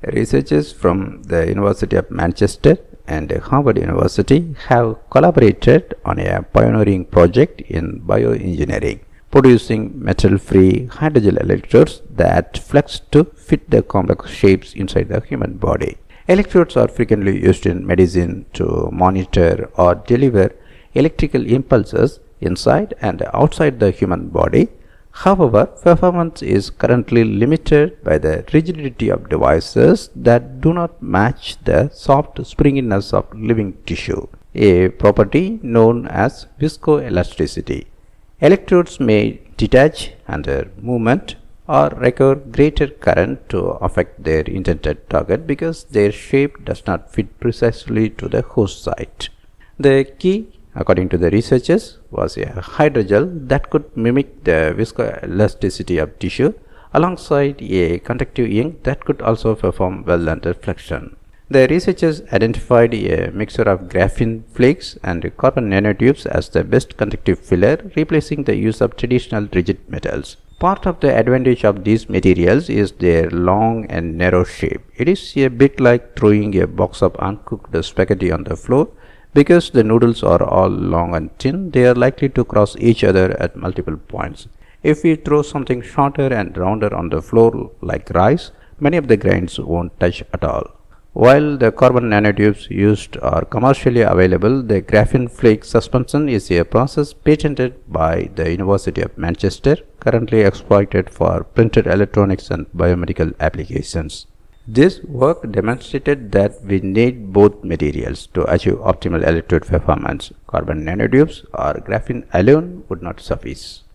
Researchers from the University of Manchester and Harvard University have collaborated on a pioneering project in bioengineering, producing metal-free hydrogel electrodes that flex to fit the complex shapes inside the human body. Electrodes are frequently used in medicine to monitor or deliver electrical impulses inside and outside the human body. However, performance is currently limited by the rigidity of devices that do not match the soft springiness of living tissue, a property known as viscoelasticity. Electrodes may detach under movement or require greater current to affect their intended target because their shape does not fit precisely to the host site. The key, according to the researchers, was a hydrogel that could mimic the viscoelasticity of tissue alongside a conductive ink that could also perform well under friction. The researchers identified a mixture of graphene flakes and carbon nanotubes as the best conductive filler, replacing the use of traditional rigid metals. Part of the advantage of these materials is their long and narrow shape. It is a bit like throwing a box of uncooked spaghetti on the floor. Because the noodles are all long and thin, they are likely to cross each other at multiple points. If we throw something shorter and rounder on the floor like rice, many of the grains won't touch at all. While the carbon nanotubes used are commercially available, the graphene flake suspension is a process patented by the University of Manchester, currently exploited for printed electronics and biomedical applications. This work demonstrated that we need both materials to achieve optimal electrode performance. Carbon nanotubes or graphene alone would not suffice.